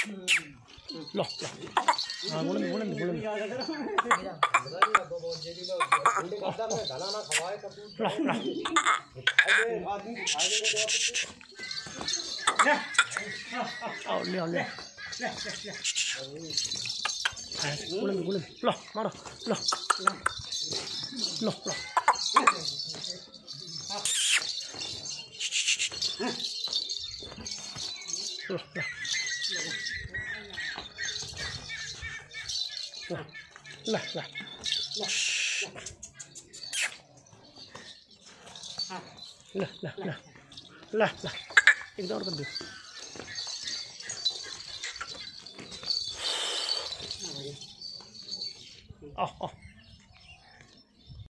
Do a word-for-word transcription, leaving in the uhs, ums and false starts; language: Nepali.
लो हाँ बोले बोले बोले आओ ले आओ ले बोले बोले लो मारो लो लो लो लो ला ला ला ला ला ला ला एकदम और कर दो आओ आओ